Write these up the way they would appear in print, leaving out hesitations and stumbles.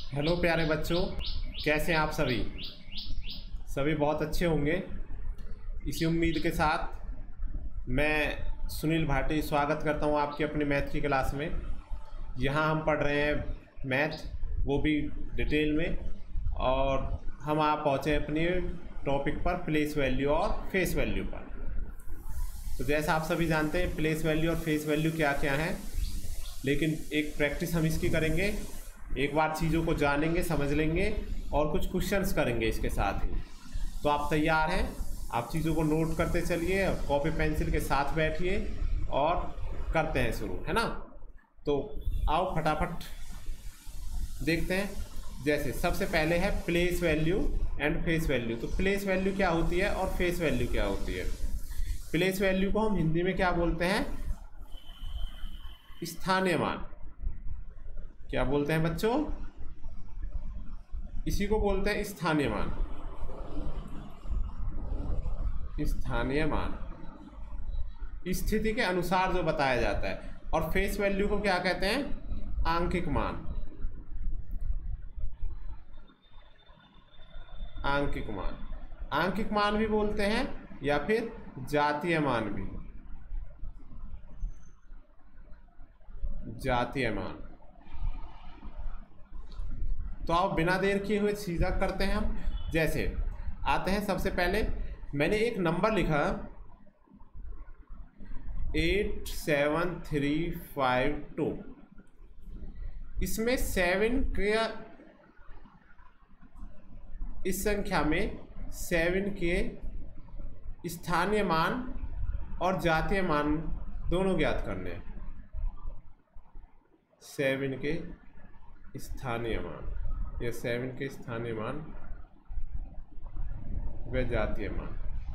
Hello प्यारे बच्चों, कैसे हैं आप सभी। सभी बहुत अच्छे होंगे। इसी उम्मीद के साथ मैं सुनील भाटी स्वागत करता हूं आपकी अपनी मैथ की क्लास में। यहां हम पढ़ रहे हैं मैथ, वो भी डिटेल में। और हम आप पहुंचे अपने टॉपिक पर प्लेस वैल्यू और फेस वैल्यू पर। तो जैसा आप सभी जानते हैं प्लेस वैल्यू और फेस वैल्यू क्या क्या हैं, लेकिन एक प्रैक्टिस हम इसकी करेंगे। एक बार चीज़ों को जानेंगे, समझ लेंगे और कुछ क्वेश्चंस करेंगे इसके साथ ही। तो आप तैयार हैं? आप चीज़ों को नोट करते चलिए, कॉपी पेंसिल के साथ बैठिए और करते हैं शुरू, है ना। तो आओ फटाफट देखते हैं। जैसे सबसे पहले है place value and face value. तो प्लेस वैल्यू क्या होती है और फेस वैल्यू क्या होती है। प्लेस वैल्यू को हम हिंदी में क्या बोलते हैं? स्थानीय मान। क्या बोलते हैं बच्चों? इसी को बोलते हैं स्थानीय मान। स्थानीय मान स्थिति के अनुसार जो बताया जाता है। और फेस वैल्यू को क्या कहते हैं? आंकिक मान। आंकिक मान, आंकिक मान भी बोलते हैं या फिर जातीय मान भी। जातीय मान। तो आप बिना देर किए हुए सीधा करते हैं हम। जैसे आते हैं, सबसे पहले मैंने एक नंबर लिखा 87352। इसमें 7 का, इस संख्या में 7 के स्थानीय मान और जातीय मान दोनों ज्ञात करने हैं। 7 के स्थानीय मान या 7 के स्थानीय मान व जातीय मान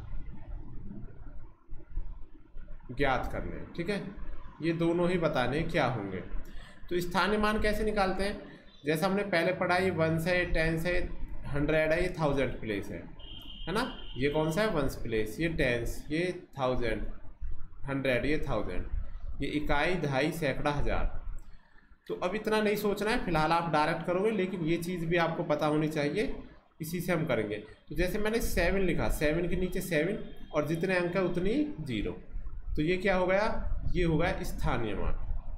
ज्ञात करने हैं। ठीक है, ये दोनों ही बताने क्या होंगे। तो स्थानीय मान कैसे निकालते हैं? जैसा हमने पहले पढ़ा, ये 1 से 10 से 100 है, ये 1000 प्लेस है ना। ये कौन सा है? 1 प्लेस। ये 10, ये 1000, 100, ये 1000, ये इकाई, दहाई, सैकड़ा, हजार। तो अब इतना नहीं सोचना है, फिलहाल आप डायरेक्ट करोगे, लेकिन ये चीज़ भी आपको पता होनी चाहिए। इसी से हम करेंगे। तो जैसे मैंने 7 लिखा, 7 के नीचे 7 और जितने अंक है उतनी 0। तो ये क्या हो गया? ये हो गया स्थानीय मान।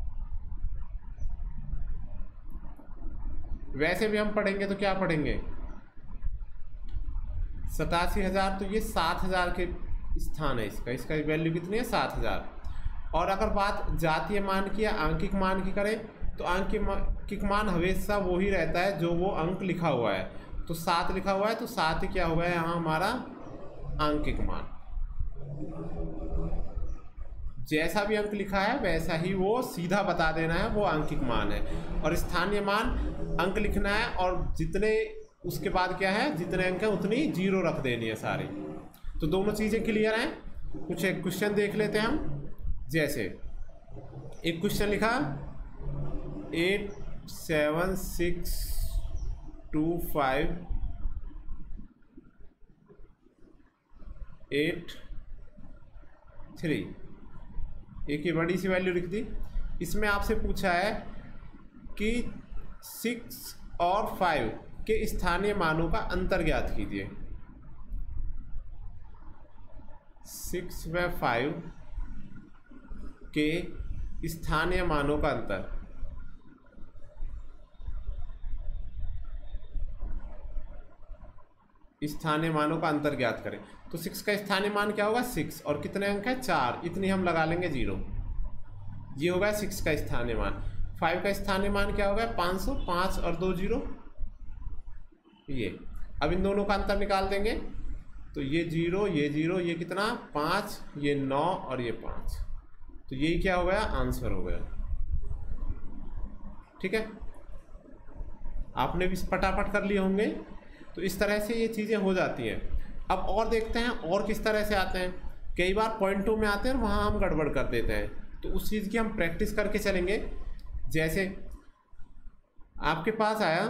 वैसे भी हम पढ़ेंगे तो क्या पढ़ेंगे? 87,000। तो ये 7,000 के स्थान है इसका। इसका वैल्यू कितनी है? 7,000। और अगर बात जातीय मान की या आंकिक मान की करें, तो आंकिक मान हमेशा वो ही रहता है जो वो अंक लिखा हुआ है। तो 7 लिखा हुआ है तो 7 ही क्या हुआ है यहाँ हमारा आंकिक मान। जैसा भी अंक लिखा है वैसा ही वो सीधा बता देना है, वो आंकिक मान है। और स्थानीय मान अंक लिखना है और जितने उसके बाद क्या है, जितने अंक है उतनी 0 रख देनी है सारी। तो दोनों चीज़ें क्लियर हैं। कुछ एक क्वेश्चन देख लेते हैं हम। जैसे एक क्वेश्चन लिखा 8762583, एक ही बड़ी सी वैल्यू लिख दी। इसमें आपसे पूछा है कि 6 और 5 के स्थानीय मानों का अंतर ज्ञात कीजिए। 6 व 5 के स्थानीय मानों का अंतर। स्थानीय मानों का अंतर ज्ञात करें। तो 6 का स्थानीय मान क्या होगा? 6। और कितने अंक है? 4। इतनी हम लगा लेंगे 0। ये होगा 6 का स्थानीय मान। 5 का स्थानीय मान क्या होगा? 500। 5 और 2 0। ये अब इन दोनों का अंतर निकाल देंगे। तो ये 0, ये 0, ये कितना? 5, ये 9 और ये 5। तो यही क्या हो गया? आंसर हो गया। ठीक है, आपने भी फटाफट कर लिए होंगे। तो इस तरह से ये चीज़ें हो जाती हैं। अब और देखते हैं और किस तरह से आते हैं। कई बार पॉइंटों में आते हैं और वहाँ हम गड़बड़ कर देते हैं, तो उस चीज़ की हम प्रैक्टिस करके चलेंगे। जैसे आपके पास आया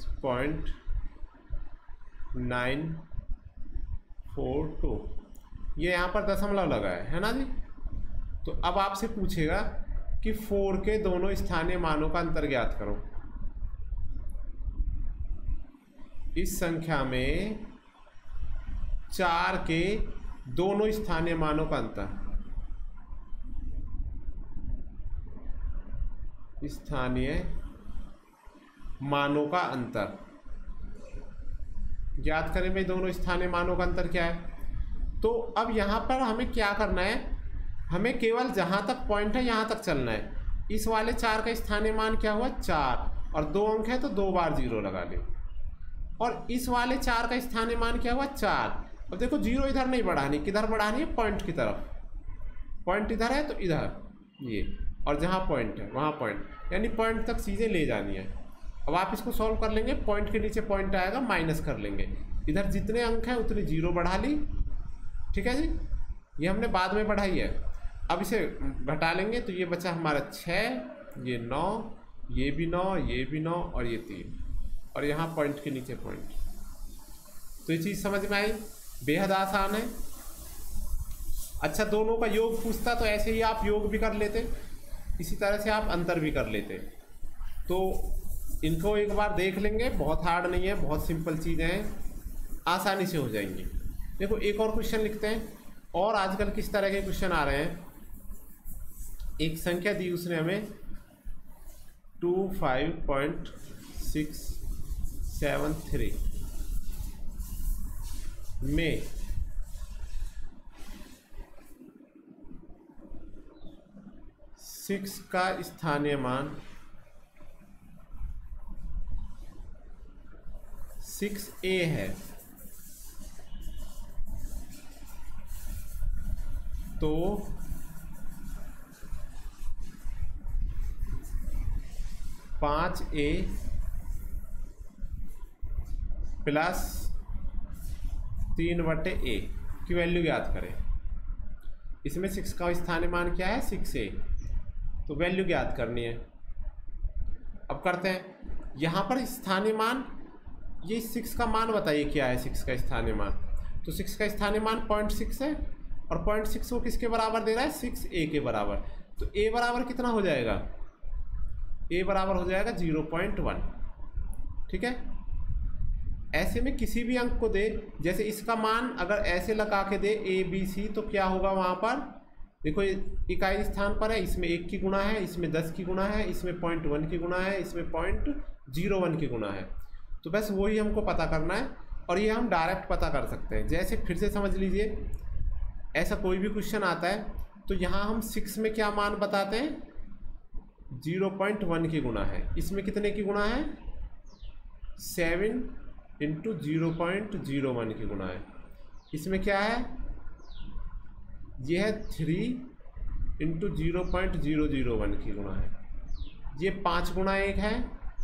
83476.942। ये यहाँ पर दशमलव लगा है ना जी। तो अब आपसे पूछेगा कि 4 के दोनों स्थानीय मानों का अंतर ज्ञात करो। इस संख्या में 4 के दोनों स्थानीय मानों का अंतर, स्थानीय मानों का अंतर ज्ञात करें भाई। दोनों स्थानीय मानों का अंतर क्या है? तो अब यहाँ पर हमें क्या करना है, हमें केवल जहाँ तक पॉइंट है यहाँ तक चलना है। इस वाले 4 का स्थानीय मान क्या हुआ 4, और 2 अंक है तो 2 बार 0 लगा ले। और इस वाले 4 का स्थानीय मान क्या हुआ 4। अब देखो 0 इधर नहीं बढ़ानी, किधर बढ़ानी है? पॉइंट की तरफ। पॉइंट इधर है तो इधर ये, और जहाँ पॉइंट है वहाँ पॉइंट, यानी पॉइंट तक चीज़ें ले जानी है। अब आप इसको सॉल्व कर लेंगे, पॉइंट के नीचे पॉइंट आएगा, माइनस कर लेंगे। इधर जितने अंक हैं उतनी 0 बढ़ा ली, ठीक है जी। ये हमने बाद में बढ़ाई है। अब इसे घटा लेंगे तो ये बचा हमारा 6, ये 9, ये भी 9, ये भी 9 और ये 3, और यहाँ पॉइंट के नीचे पॉइंट। तो ये चीज़ समझ में आई, बेहद आसान है। अच्छा, दोनों का योग पूछता तो ऐसे ही आप योग भी कर लेते, इसी तरह से आप अंतर भी कर लेते। तो इनको एक बार देख लेंगे, बहुत हार्ड नहीं है, बहुत सिंपल चीज़ें हैं, आसानी से हो जाएंगी। देखो एक और क्वेश्चन लिखते हैं। और आजकल किस तरह के क्वेश्चन आ रहे हैं, एक संख्या दी उसने हमें 25.673 में 6 का स्थानीय मान 6a है। तो 5a प्लस 3/a की वैल्यू ज्ञात करें। इसमें 6 का स्थानीय मान क्या है 6a, तो वैल्यू ज्ञात करनी है। अब करते हैं, यहाँ पर स्थानीय मान, ये 6 का मान बताइए क्या है 6 का स्थानीय मान। तो 6 का स्थानीय मान 0.6 है, और 0.6 को किसके बराबर दे रहा है 6a के बराबर। तो a बराबर कितना हो जाएगा, a बराबर हो जाएगा 0.1, ठीक है। ऐसे में किसी भी अंक को दे, जैसे इसका मान अगर ऐसे लगा के दे a b c, तो क्या होगा वहाँ पर, देखो इकाई स्थान पर है, इसमें 1 की गुणा है, इसमें 10 की गुणा है, इसमें 0.1 की गुणा है, इसमें 0.01 की गुणा है। तो बस वही हमको पता करना है, और ये हम डायरेक्ट पता कर सकते हैं। जैसे फिर से समझ लीजिए, ऐसा कोई भी क्वेश्चन आता है तो यहाँ हम 6 में क्या मान बताते हैं 0.1 की गुणा है। इसमें कितने की गुणा है 7 × 0.01 की गुणा है। इसमें क्या है, यह है 3 × 0.001 की गुणा है। ये 5 गुणा 1 है,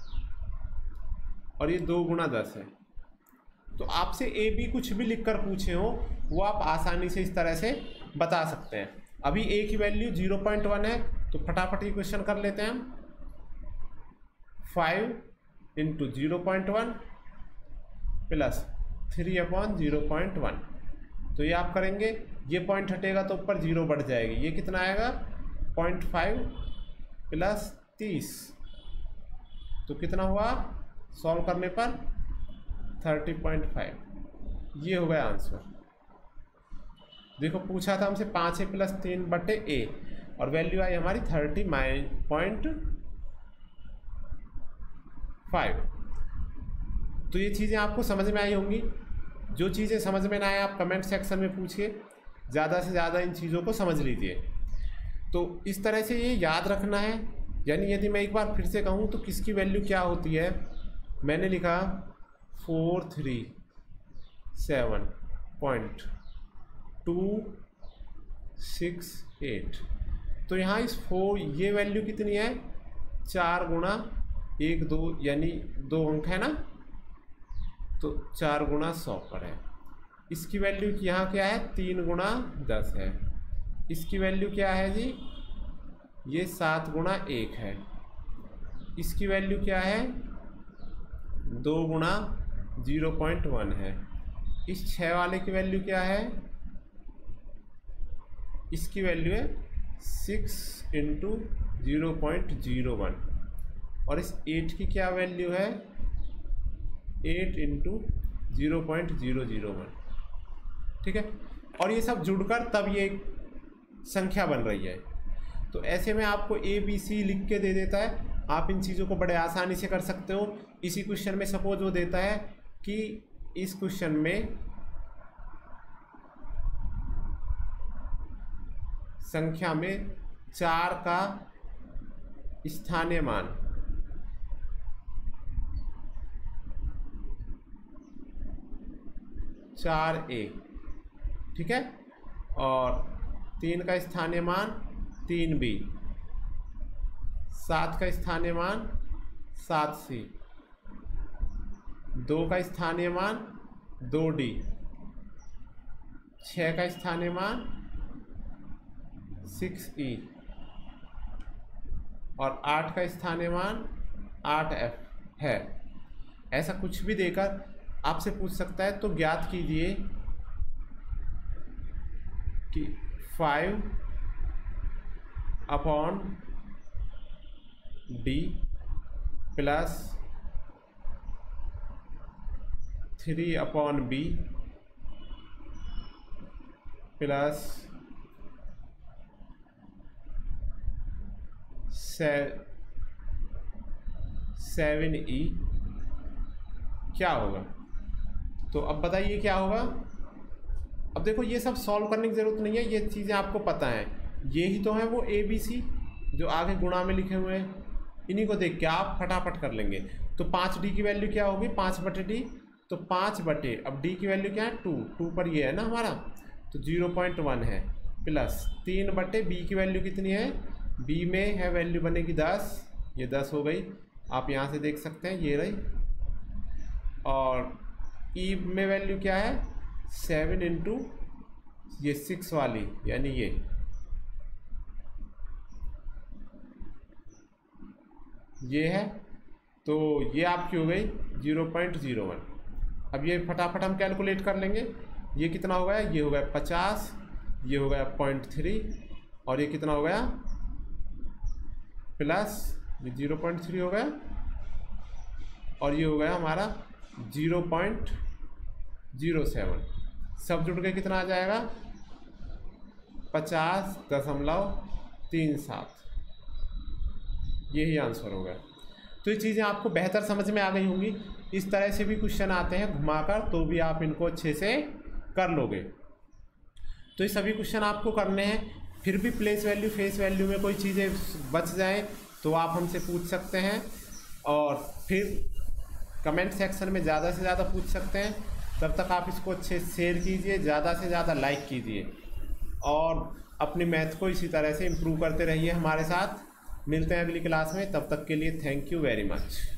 और ये 2 गुणा 10 है। तो आपसे ए बी कुछ भी लिखकर पूछे हो, वो आप आसानी से इस तरह से बता सकते हैं। अभी ए की वैल्यू 0.1 है, तो फटाफट ये क्वेश्चन कर लेते हैं हम। 5 × 0.1 प्लस 3/0.1। तो ये आप करेंगे, ये पॉइंट हटेगा तो ऊपर 0 बढ़ जाएगी। ये कितना आएगा 0.5 प्लस 30, तो कितना हुआ सॉल्व करने पर 30.5। ये हो गया आंसर। देखो पूछा था हमसे 5a प्लस 3/a, और वैल्यू आई हमारी 30.5। तो ये चीज़ें आपको समझ में आई होंगी। जो चीज़ें समझ में ना आए आप कमेंट सेक्शन में पूछिए, ज़्यादा से ज़्यादा इन चीज़ों को समझ लीजिए। तो इस तरह से ये याद रखना है। यानी यदि मैं एक बार फिर से कहूँ तो किसकी वैल्यू क्या होती है, मैंने लिखा 437.268। तो यहाँ इस 4 ये वैल्यू कितनी है 4 गुणा 1 2, यानी 2 अंक है ना, तो 4 गुणा 100 पर है। इसकी वैल्यू यहाँ क्या है 3 गुणा 10 है। इसकी वैल्यू क्या है जी, ये 7 गुणा 1 है। इसकी वैल्यू क्या है 2 गुणा 0.1 है। इस 6 वाले की वैल्यू क्या है इसकी वैल्यू है 6 इंटू 0.01 और इस 8 की क्या वैल्यू है 8 इंटू 0.001। ठीक है, और ये सब जुड़कर तब ये एक संख्या बन रही है। तो ऐसे में आपको ए बी सी लिख के दे देता है, आप इन चीज़ों को बड़े आसानी से कर सकते हो। इसी क्वेश्चन में सपोज वो देता है कि इस क्वेश्चन में संख्या में 4 का स्थानीय मान 4A, ठीक है, और 3 का स्थानीय मान 3B, 7 का स्थानीय मान 7C, 2 का स्थानीय मान 2D, 6 का स्थानीय मान 6E और 8 का स्थानीय मान 8F है। ऐसा कुछ भी देकर आपसे पूछ सकता है, तो ज्ञात कीजिए कि 5 upon D plus 3 upon B plus 7E क्या होगा। तो अब बताइए क्या होगा। अब देखो ये सब सॉल्व करने की ज़रूरत नहीं है, ये चीज़ें आपको पता हैं। ये ही तो है वो ए बी सी जो आगे गुणा में लिखे हुए हैं, इन्हीं को देख के आप फटाफट कर लेंगे। तो 5D की वैल्यू क्या होगी 5/D, तो 5/, अब D की वैल्यू क्या है 2 पर ये है ना हमारा, तो 0.1 है, प्लस 3/B की वैल्यू कितनी है, B में है वैल्यू बनेगी 10, ये 10 हो गई, आप यहाँ से देख सकते हैं ये रही। और E में वैल्यू क्या है 7 इंटू ये 6 वाली, यानी ये है, तो ये आपकी हो गई 0.01। अब ये फटाफट हम कैलकुलेट कर लेंगे। ये कितना हो गया, ये हो गया 50, ये हो गया 0.3 और ये कितना हो गया प्लस ये 0.3 हो गया और ये हो गया हमारा 0.07। सब जुड़ के कितना आ जाएगा 50.37। यही आंसर होगा। तो ये चीज़ें आपको बेहतर समझ में आ गई होंगी। इस तरह से भी क्वेश्चन आते हैं घुमाकर, तो भी आप इनको अच्छे से कर लोगे। तो ये सभी क्वेश्चन आपको करने हैं। फिर भी प्लेस वैल्यू फेस वैल्यू में कोई चीज़ें बच जाएं तो आप हमसे पूछ सकते हैं, और फिर कमेंट सेक्शन में ज़्यादा से ज़्यादा पूछ सकते हैं। तब तक आप इसको अच्छे से शेयर कीजिए, ज़्यादा से ज़्यादा लाइक कीजिए और अपनी मैथ को इसी तरह से इम्प्रूव करते रहिए हमारे साथ। मिलते हैं अगली क्लास में, तब तक के लिए थैंक यू वेरी मच।